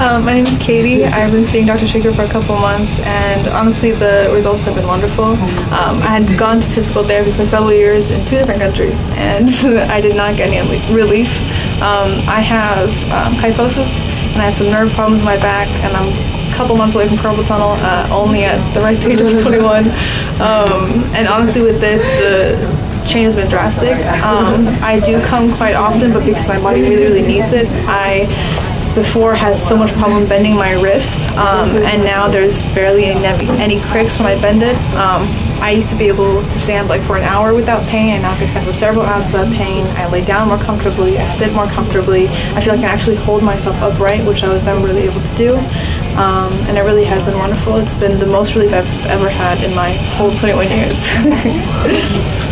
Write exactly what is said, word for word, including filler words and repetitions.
Um, my name is Katie. I've been seeing Doctor Shaker for a couple months, and honestly the results have been wonderful. Um, I had gone to physical therapy for several years in two different countries, and I did not get any relief. Um, I have um, kyphosis, and I have some nerve problems in my back, and I'm a couple months away from carpal tunnel, uh, only at the right age of twenty-one. Um, and honestly with this, the change has been drastic. Um, I do come quite often, but because my body really, really needs it. I before had so much problem bending my wrist, um, and now there's barely any, any cricks when I bend it. Um, I used to be able to stand like for an hour without pain, and now I can stand for several hours without pain. I lay down more comfortably, I sit more comfortably. I feel like I can actually hold myself upright, which I was never really able to do. Um, and it really has been wonderful. It's been the most relief I've ever had in my whole twenty-one years.